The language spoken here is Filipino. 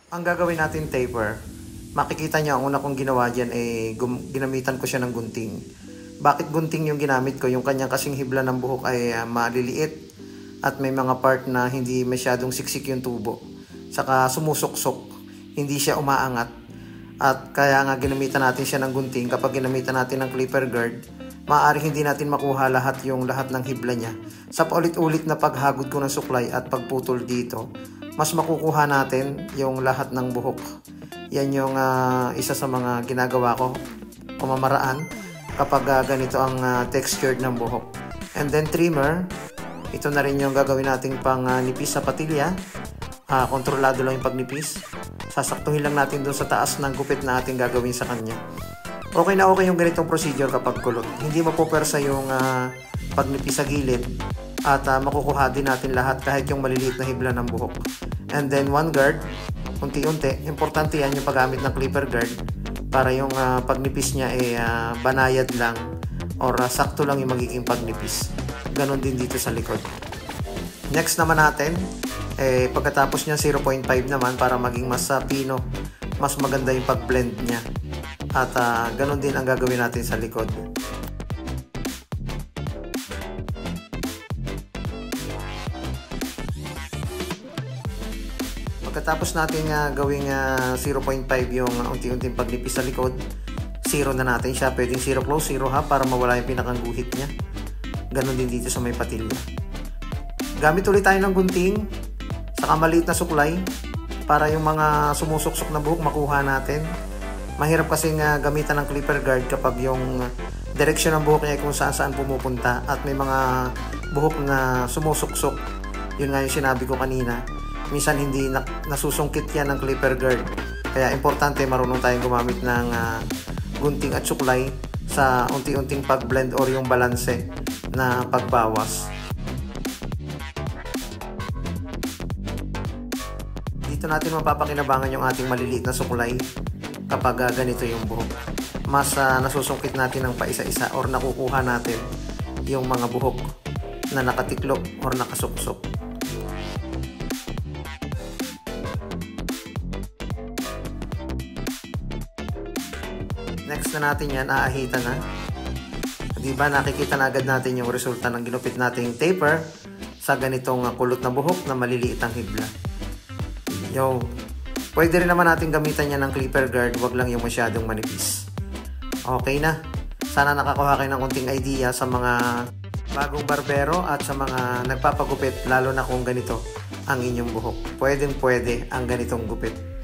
Ang gagawin natin taper, makikita nyo ang una kong ginawa dyan ginamitan ko siya ng gunting. Bakit gunting yung ginamit ko? Yung kanyang kasing hibla ng buhok ay maliliit at may mga part na hindi masyadong siksik yung tubo. Saka sumusuksok, hindi siya umaangat. At kaya nga ginamitan natin siya ng gunting. Kapag ginamitan natin ng clipper guard, maaaring hindi natin makuha lahat ng hibla niya. Sa paulit-ulit na paghagod ko ng suklay at pagputol dito, mas makukuha natin yung lahat ng buhok. Yan yung isa sa mga ginagawa ko, pamamaraan kapag ganito ang textured ng buhok. And then trimmer, ito na rin yung gagawin nating pang nipis sa patilya. Kontrolado lang yung pagnipis. Sasaktuhin lang natin doon sa taas ng gupit na ating gagawin sa kanya. Okay na okay yung ganitong procedure kapag kulot. Hindi mapupersa yung pagnipis sa gilid at makukuha din natin lahat kahit yung maliliit na hibla ng buhok. And then one guard, unti-unti. Importante yan yung paggamit ng clipper guard para yung pagnipis niya banayad lang or sakto lang yung magiging pagnipis. Ganon din dito sa likod. Next naman natin, pagkatapos niya 0.5 naman para maging mas pino, mas maganda yung pag-blend niya. At ganon din ang gagawin natin sa likod. Pagkatapos natin gawing 0.5 yung unti-unting pagnipis sa likod, 0 na natin siya. Pwedeng 0 close, 0 half para mawala yung pinakang guhit niya. Ganon din dito sa may patilya. Gamit ulit tayo ng gunting, saka maliit na suklay para yung mga sumusuksok na buhok makuha natin. Mahirap kasing gamitan ng clipper guard kapag yung direksyon ng buhok niya ay kung saan pumupunta at may mga buhok na sumusuksok. Yun nga yung sinabi ko kanina. Minsan hindi nasusungkit yan ng clipper guard. Kaya importante marunong tayong gumamit ng gunting at suklay sa unti-unting pag-blend or yung balanse na pagbawas. Dito natin mapapakinabangan yung ating maliliit na suklay kapag ganito yung buhok. Mas nasusungkit natin ng paisa-isa or nakukuha natin yung mga buhok na nakatiklop or nakasuksok. Next na natin yan, aahitan na. Diba nakikita na agad natin yung resulta ng ginupit nating taper sa ganitong kulot na buhok na maliliit ang hibla. Yo, pwede rin naman natin gamitan yan ng clipper guard, wag lang yung masyadong manipis. Okay na. Sana nakakuha kayo ng konting idea sa mga bagong barbero at sa mga nagpapagupit, lalo na kung ganito ang inyong buhok. Pwedeng pwede ang ganitong gupit.